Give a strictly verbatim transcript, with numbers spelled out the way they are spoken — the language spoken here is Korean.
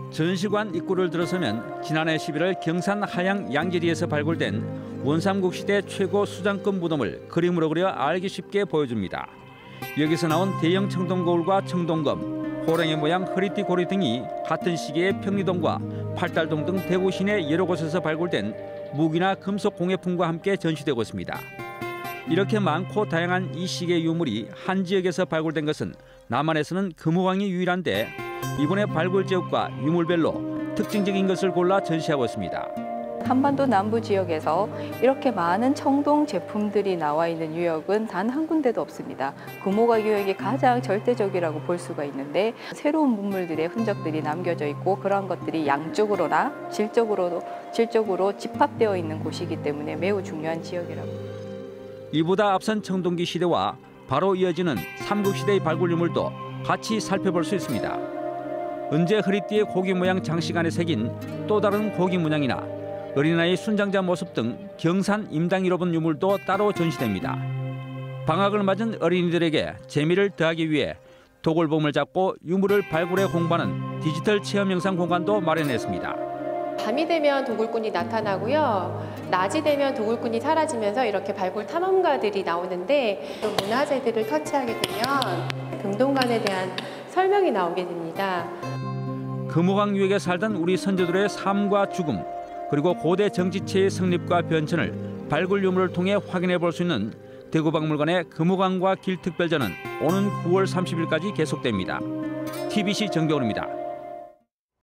전시관 입구를 들어서면 지난해 십일월 경산 하양 양재리에서 발굴된 원삼국 시대 최고 수장급 무덤을 그림으로 그려 알기 쉽게 보여줍니다. 여기서 나온 대형 청동거울과 청동검, 호랑이 모양 허리띠 고리 등이 같은 시기에 평리동과 팔달동 등 대구 시내 여러 곳에서 발굴된 무기나 금속 공예품과 함께 전시되고 있습니다. 이렇게 많고 다양한 이 시기의 유물이 한 지역에서 발굴된 것은 남한에서는 금호강이 유일한데 이번에 발굴 지역과 유물별로 특징적인 것을 골라 전시하고 있습니다. 한반도 남부 지역에서 이렇게 많은 청동 제품들이 나와 있는 유역은 단 한 군데도 없습니다. 금호강 유역이 가장 절대적이라고 볼 수가 있는데 새로운 문물들의 흔적들이 남겨져 있고 그러한 것들이 양쪽으로나 질적으로도 질적으로 집합되어 있는 곳이기 때문에 매우 중요한 지역이라고. 이보다 앞선 청동기 시대와 바로 이어지는 삼국시대의 발굴 유물도 같이 살펴볼 수 있습니다. 은제 허리띠의 고기 모양 장식 안에 새긴 또 다른 고기 문양이나 어린아이 순장자 모습 등 경산 임당 이로본 유물도 따로 전시됩니다. 방학을 맞은 어린이들에게 재미를 더하기 위해 도굴범을 잡고 유물을 발굴해 홍보하는 디지털 체험 영상 공간도 마련했습니다. 밤이 되면 도굴꾼이 나타나고요. 낮이 되면 도굴꾼이 사라지면서 이렇게 발굴 탐험가들이 나오는데 문화재들을 터치하게 되면 금동관에 대한 설명이 나오게 됩니다. 금호강 유역에 살던 우리 선조들의 삶과 죽음, 그리고 고대 정치체의 성립과 변천을 발굴 유물을 통해 확인해 볼 수 있는 대구박물관의 금호강과 길 특별전은 오는 구월 삼십일까지 계속됩니다. 티비씨 정겨울입니다.